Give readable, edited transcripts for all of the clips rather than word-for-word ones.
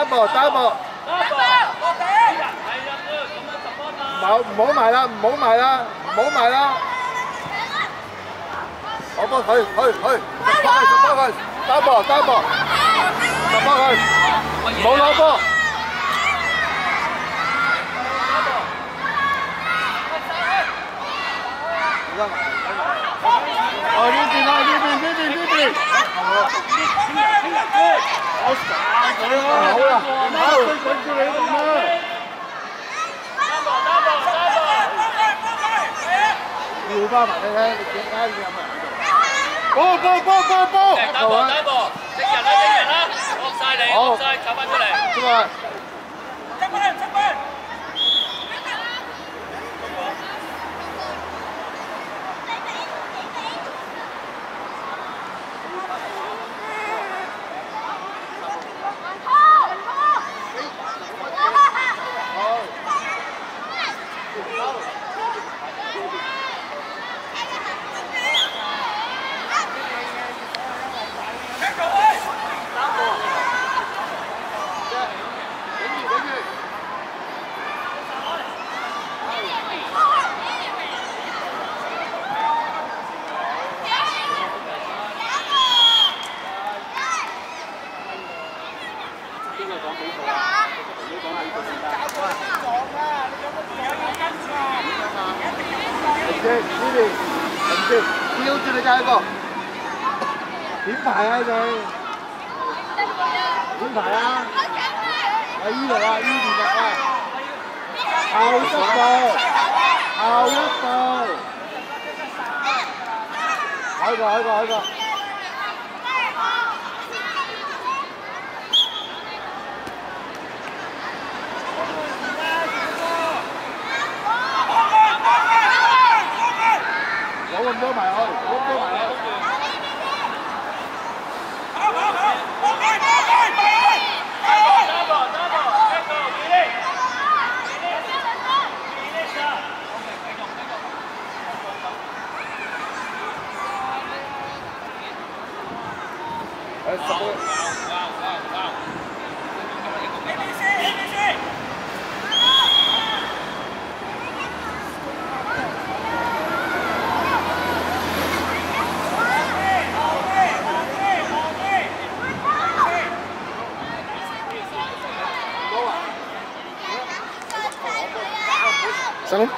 double double。唔好埋啦，唔好埋啦，唔好埋啦。我幫佢，十幫佢 double double， 十幫佢，冇攞波。 哦，呢邊啦，呢邊。我殺佢啦！好啦，好，追住你咁啦。調翻埋你睇，你點解你有冇人喺度？波！打波！整人啦！落晒你，落晒，走翻出嚟。出嚟。執分！ 標住你家一個，點排啊你？點排啊？喺呢度啊，呢邊入啊，後一步，開個。 攞咁多埋去，上来。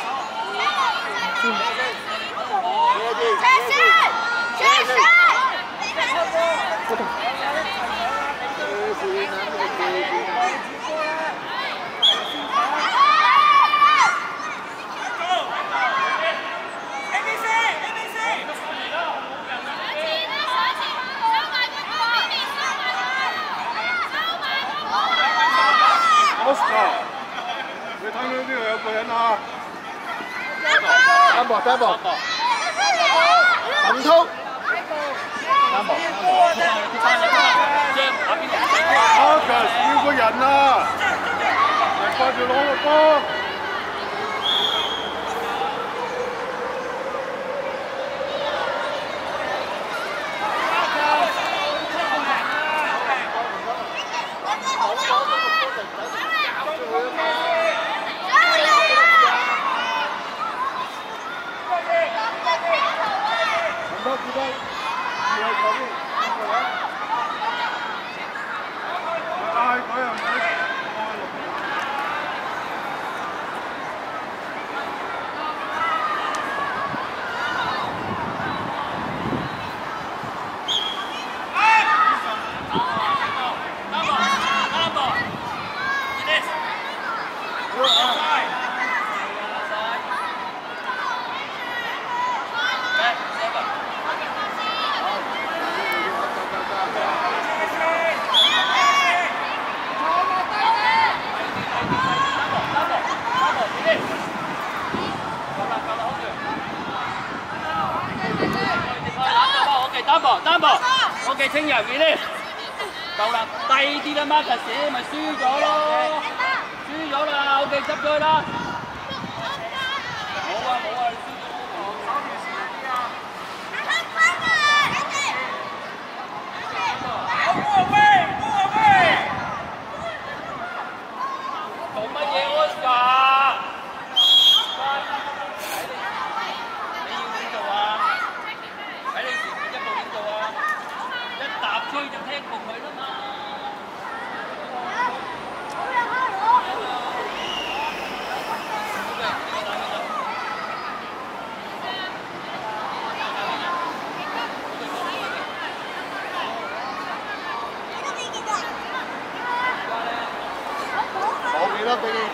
你睇到呢度有個人啊！單步，林通，單步，要個人啊！掛住攞個波。 單步 ，OK， 清人 release， 夠啦，低啲啦 ，Marcus 咪輸咗咯，輸咗啦 ，OK， 執咗佢啦。冇啊，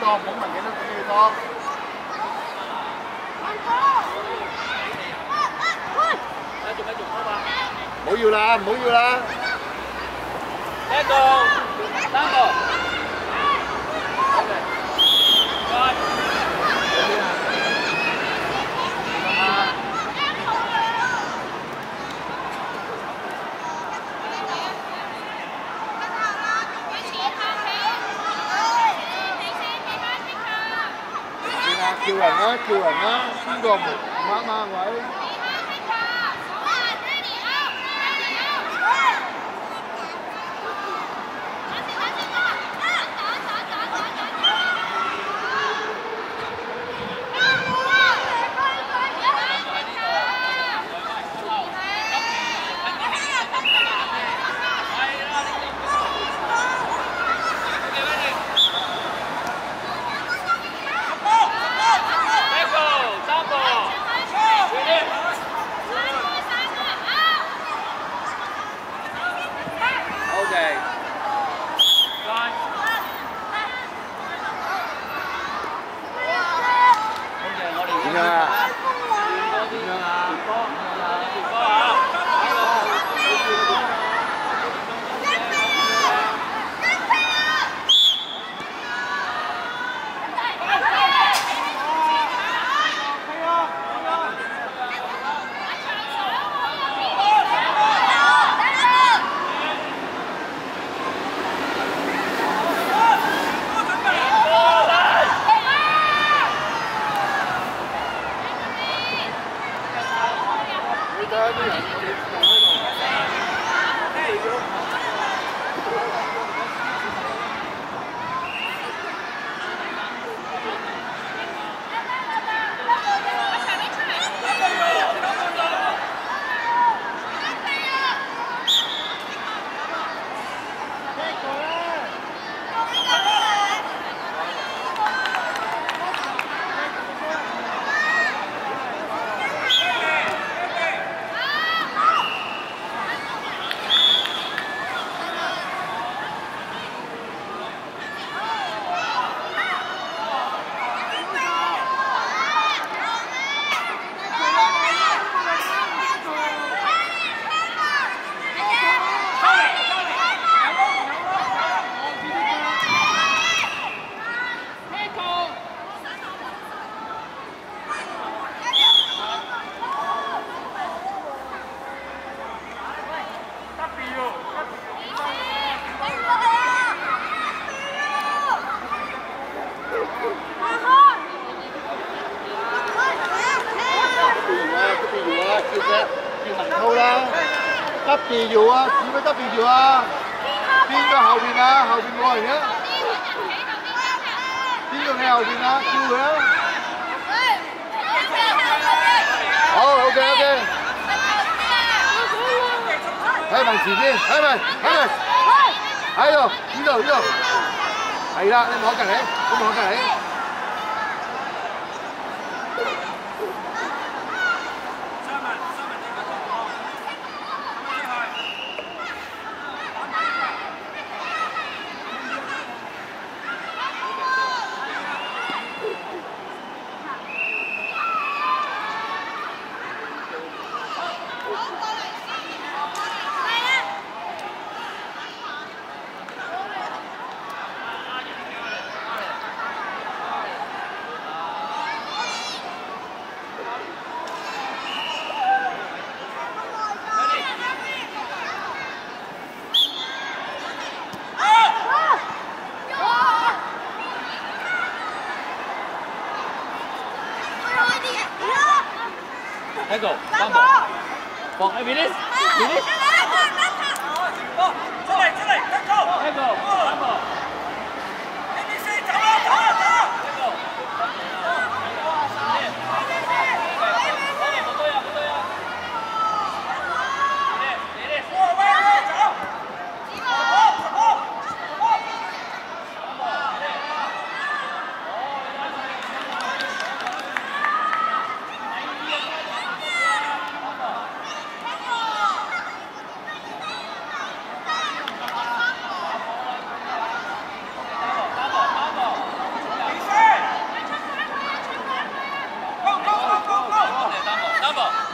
當，唔好問幾多幾多。 做咩做開嘛？ 唔好要啦，唔好要啦。 一個，三個。OK。快。 叫人啦，叫人啦，邊個唔啱啊位？W 啊，點解 W 啊？邊個後邊啊？後邊冇人嘅。邊個喺後邊啊？叫佢啊！好 ，OK。喺埋前邊，喺埋，喺度，呢度，係啦，你望隔離，你望隔離。 Ego, vamos. Con Emilis. Emilis. Ego, vamos.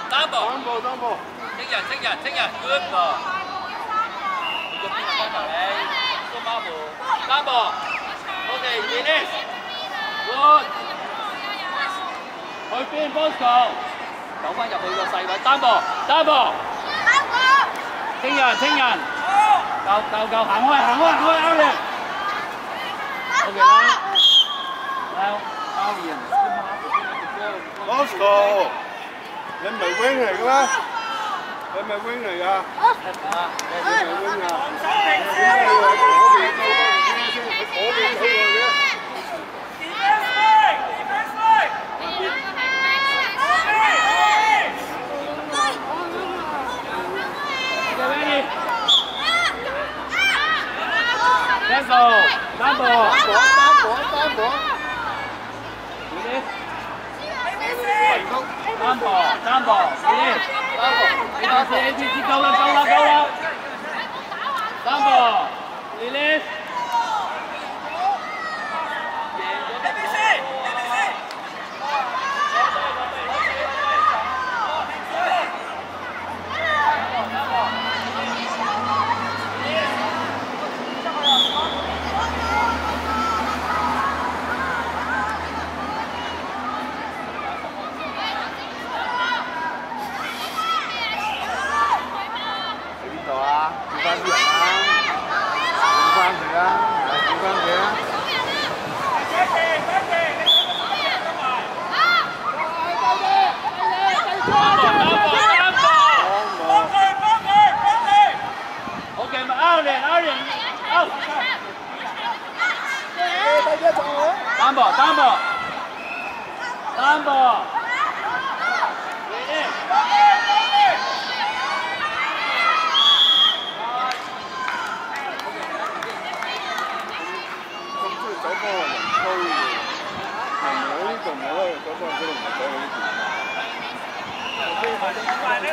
單步。 單步。 清人 ，good 喎。用邊個幫頭你？個馬步，單步。OK，finish。good。去邊 Bosco？ 走翻入去個細位，單步。清人，夠，行開 ，Alien。OK 啦。แล้ว Alien。 Bosco， 你唔係 wing 嚟嘅咩？你係咪 wing 嚟㗎？你係咪 wing 啊？ 單步。單步。ATC 夠啦。單步 ，release。單步。 走波係人高嘅，唔係呢度唔係咯，走波嗰度唔係走呢邊。